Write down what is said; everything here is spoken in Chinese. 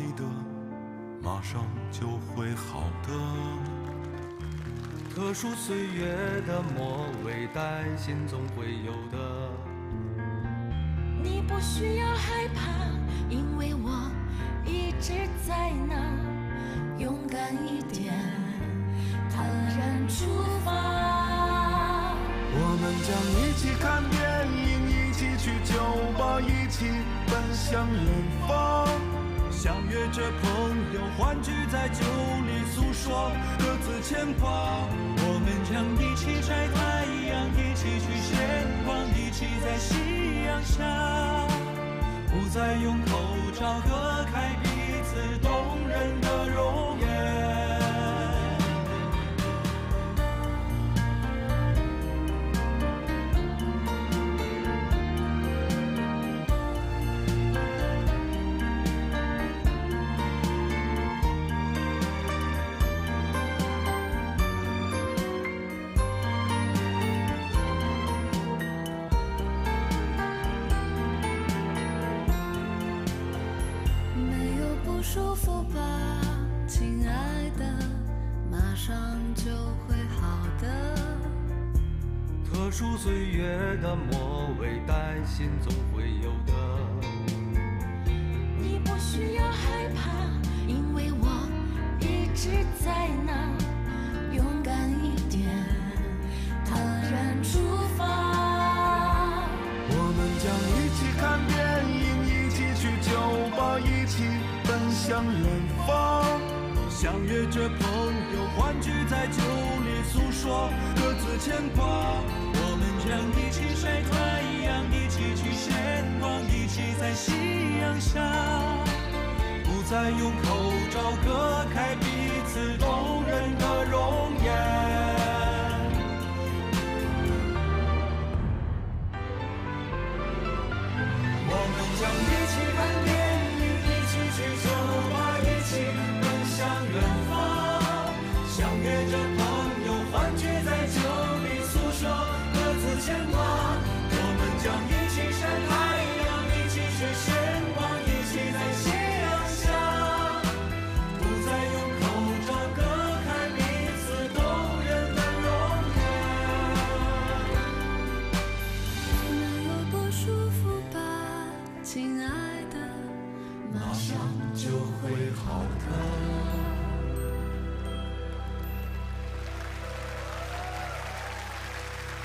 记得，马上就会好的。 特殊岁月的末尾，待心总会有的。 你不需要害怕，因为我一直在那。勇敢一点，坦然出发。 我们将一起看电影，一起去酒吧，一起奔向远方。 相约着朋友，欢聚在酒里诉说各自牵挂。我们将一起晒太阳，一起去闲逛，一起在夕阳下，不再用口罩隔开彼此动人的容颜。 不舒服吧，亲爱的，马上就会好的。 特殊岁月的末尾，待心总会有的。 你不需要害怕，因为我一直在那。勇敢一点，坦然出发。 我们将一起看电影，一起去酒吧，一起奔向远方。 相约着朋友，欢聚在酒里诉说各自牵挂。我们将一起晒太阳，一起去闲逛，一起在夕阳下，不再用口罩隔开彼此动人的容颜。我们将一起看电影，一起去酒吧，一起奔向远方。相约着朋友，欢聚在酒里诉说各自牵挂。我们将一起晒太阳，一起去闲逛，一起在夕阳下，不再用口罩隔开彼此动人的容颜。 没有不舒服吧，亲爱的， 马上就会好的。